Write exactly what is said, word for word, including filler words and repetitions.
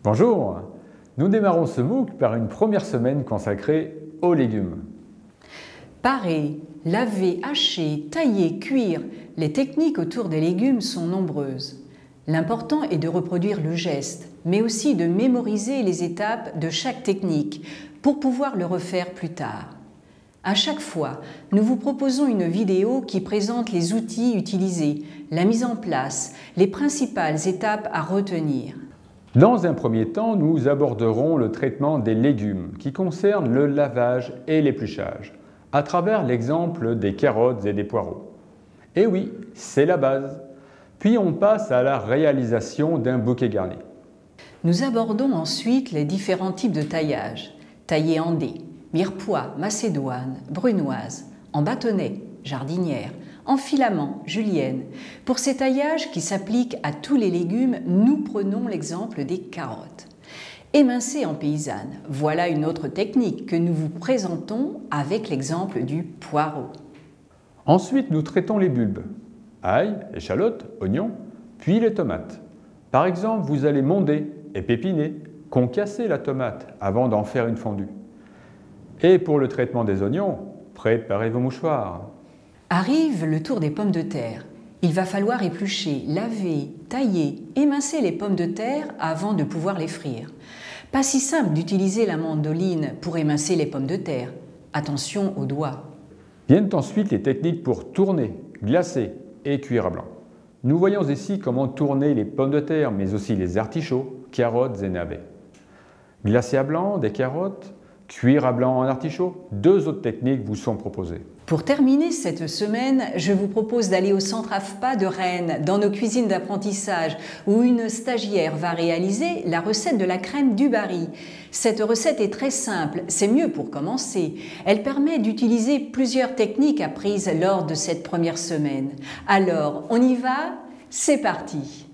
Bonjour! Nous démarrons ce MOOC par une première semaine consacrée aux légumes. Parer, laver, hacher, tailler, cuire, les techniques autour des légumes sont nombreuses. L'important est de reproduire le geste, mais aussi de mémoriser les étapes de chaque technique pour pouvoir le refaire plus tard. À chaque fois, nous vous proposons une vidéo qui présente les outils utilisés, la mise en place, les principales étapes à retenir. Dans un premier temps, nous aborderons le traitement des légumes qui concerne le lavage et l'épluchage, à travers l'exemple des carottes et des poireaux. Et oui, c'est la base. Puis on passe à la réalisation d'un bouquet garni. Nous abordons ensuite les différents types de taillage, taillé en dés, mirepoix, macédoine, brunoise, en bâtonnet, jardinière, en filament, julienne. Pour ces taillages qui s'appliquent à tous les légumes, nous prenons l'exemple des carottes. Émincer en paysanne, voilà une autre technique que nous vous présentons avec l'exemple du poireau. Ensuite, nous traitons les bulbes, ail, échalotes, oignons, puis les tomates. Par exemple, vous allez monder et pépiner, concasser la tomate avant d'en faire une fondue. Et pour le traitement des oignons, préparez vos mouchoirs. Arrive le tour des pommes de terre. Il va falloir éplucher, laver, tailler, émincer les pommes de terre avant de pouvoir les frire. Pas si simple d'utiliser la mandoline pour émincer les pommes de terre. Attention aux doigts. Viennent ensuite les techniques pour tourner, glacer et cuire à blanc. Nous voyons ici comment tourner les pommes de terre, mais aussi les artichauts, carottes et navets. Glacer à blanc des carottes, cuire à blanc en artichaut, deux autres techniques vous sont proposées. Pour terminer cette semaine, je vous propose d'aller au centre A F P A de Rennes, dans nos cuisines d'apprentissage, où une stagiaire va réaliser la recette de la crème du Barry. Cette recette est très simple, c'est mieux pour commencer. Elle permet d'utiliser plusieurs techniques apprises lors de cette première semaine. Alors, on y va? C'est parti!